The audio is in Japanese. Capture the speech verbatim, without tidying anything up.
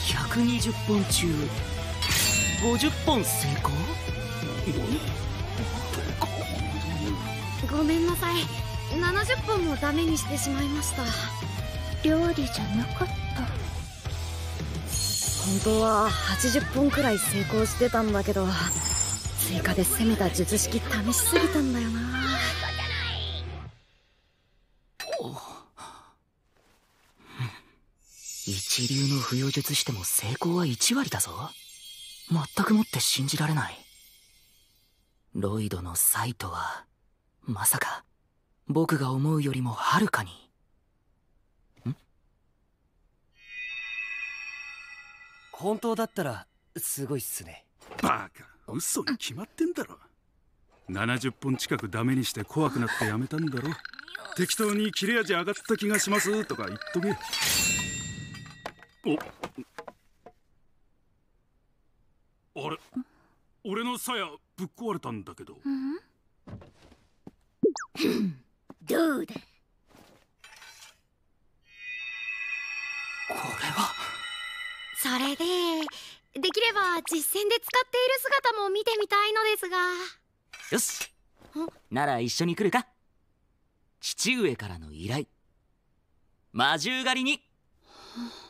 ひゃくにじゅっぽん中ごじゅっぽん成功。 ごめんなさい、ななじゅっぽんもダメにしてしまいました。 料理じゃなかった。 本当ははちじゅっぽんくらい成功してたんだけど、追加で攻めた術式試しすぎたんだよな。 一流の不要術師でも成功はいちわりだぞ。全くもって信じられない。ロイドのサイとはまさか僕が思うよりもはるかに。ん？ 本当だったらすごいっすね。 バカ、嘘に決まってんだろ。ななじゅっぽん近くダメにして怖くなってやめたんだろ。適当に切れ味上がった気がしますとか言っとけ。おあれ、俺の鞘ぶっ壊れたんだけど。 どうだ。 これはそれでできれば実戦で使っている姿も見てみたいのですが。 よし、なら一緒に来るか。父上からの依頼、魔獣狩りに。